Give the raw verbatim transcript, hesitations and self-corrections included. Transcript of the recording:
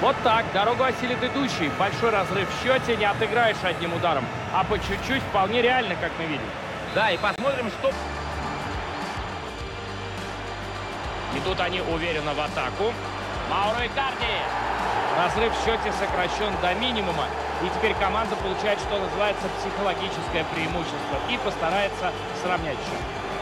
Вот так, дорогу осилит идущий. Большой разрыв в счете не отыграешь одним ударом. А по чуть-чуть вполне реально, как мы видим. Да, и посмотрим, что... Идут они уверенно в атаку. Мауро Икарди. Разрыв в счете сокращен до минимума. И теперь команда получает, что называется, психологическое преимущество. И постарается сравнять счет.